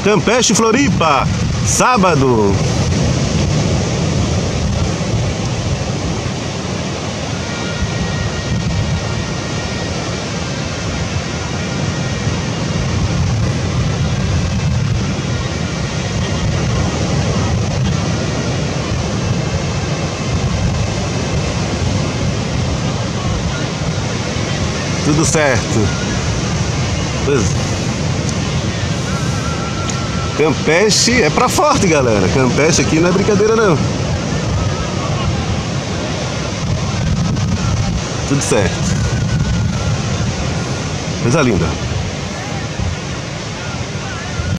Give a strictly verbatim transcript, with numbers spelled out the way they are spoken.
Campeche Floripa, sábado. Tudo certo. Pois. Campeche é pra forte, galera. Campeche aqui não é brincadeira, não. Tudo certo. Coisa linda.